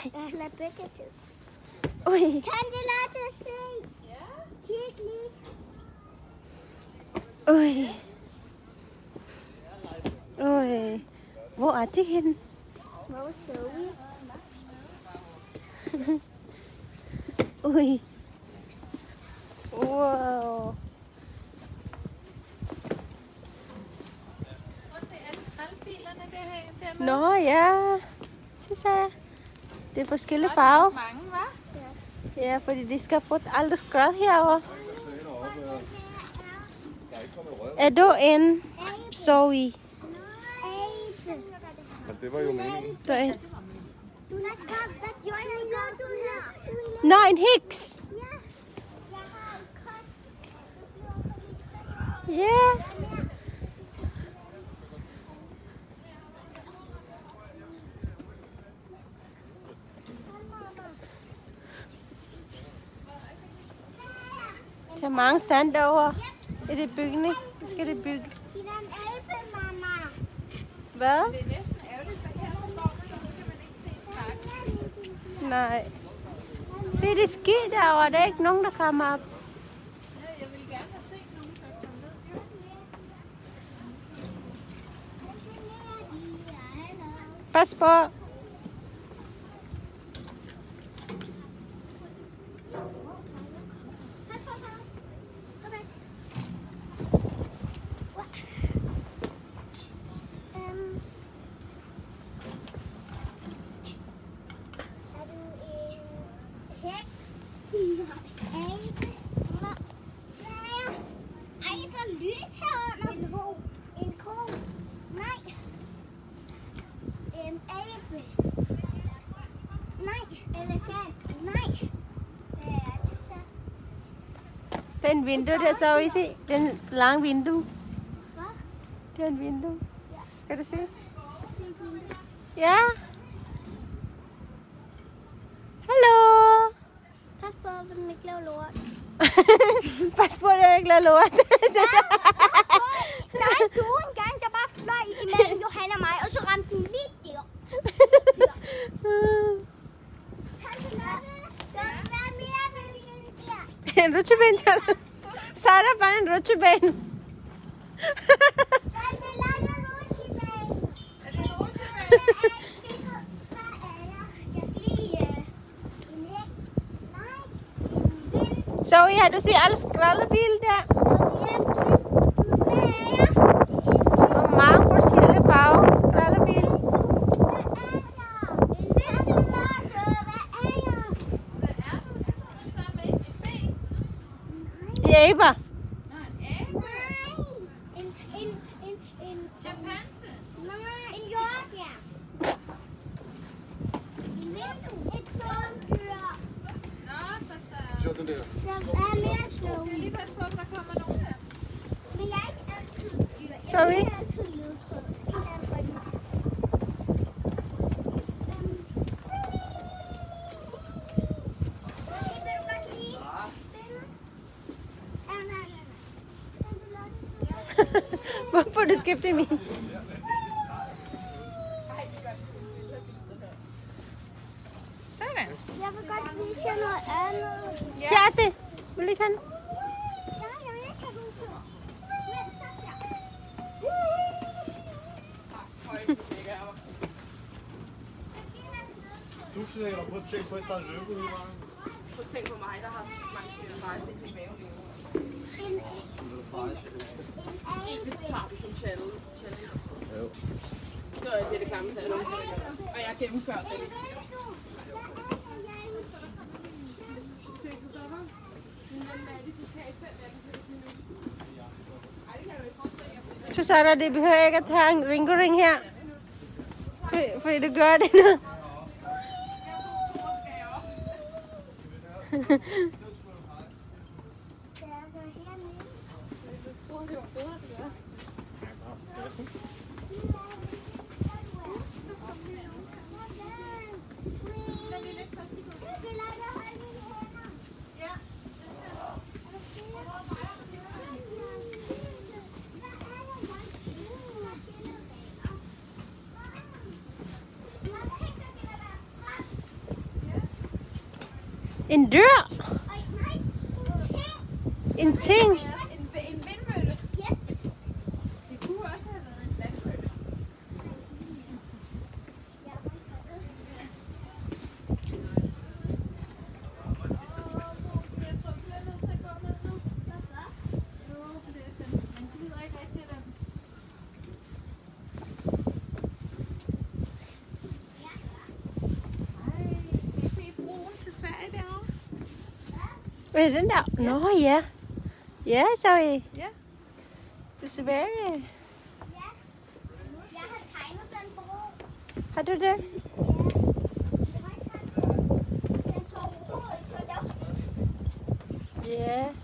Eller begge to. Ui. Tante Lotte, se. Ja. Kig lige. Ui. Ui. Hvor er det henne? Hvor er Zoe? Ui. Wow. Nå ja. Se så. Det er forskellige farver. Mange, hva'? Ja, fordi de skal få alt skrald herovre. Er du en Zoe? Det var jo meningen. Du er en. Hvad gjorde jeg i går, du her? Nå, en heks. Ja. Jeg har en kot. Ja. Der er mange sand derovre. Er det bygning? Nu skal det bygge. I den alpe, mamma. Hvad? Det er næsten ærgerligt, for her så står man, så kan man ikke se bakken. Nej. Se, det sker derovre. Der er ikke nogen, der kommer op. Jeg ville gerne have set nogen, der kom ned. Pas på. Den vindue der, så I se. Den lange vindue. Det er en vindue. Kan du se? Ja. Hallo. Pas på, at den ikke laver lort. Pas på, at jeg ikke laver lort. Der er en due engang, der bare fløj imellem Johan og mig, og så ramte den lige der. Tante Lotte, så hvad mere vil I der? En rutsjebane. Så er der bare en rutsjebane. Tante Lotte, rutsjebane. Er det en rutsjebane? Jeg skal lige en heks. Nej. Så har du set alle skraldebiler der? Og mange forskellige farver skraldebil. Æber. Nå, en æbe. En Chimpanse. nej, en jordbær. Et tårndyr. Nå, for så. Så den der. Som er mere slow. Jeg skal lige passe på, at der kommer nogen her. Men jeg er ikke altid dyr. Sorry? Jeg er altid ledtråd. En af dem. Hvorfor du skifter mig? Sådan. Jeg vil godt vise jer noget andet. Ja, det. Vil du ikke have den? Ja, jeg vil ikke have den på. Men så der. Du sætter på at tænke på, at der er løbet hele vejen. Prøv at tænke på mig, der har mange spiller faktisk ikke i maven lige nu. Ikke hvis du tager det som challenge. Jo. Det var det gamle sagde, og jeg gennemførte det. Så Sara, det behøver ikke at tage en ring her. Fordi du gør det nu. En dør. Ej, nej. En ting. En vindmølle. Yes. Det kunne også have været en vandmølle. Jeg tror, vi er nødt til at gå ned nu. Hvorfor? Jo, det er sådan. Man gider ikke rigtig dem. Ej, kan I se broen til Sverige derovre? Hvad er den der? Nå ja. Ja, så I. Ja. Til Sverige. Ja. Jeg har tegnet den bro. Har du det? Ja. Det var ikke sådan. Den tog hovedet, så det var Ja.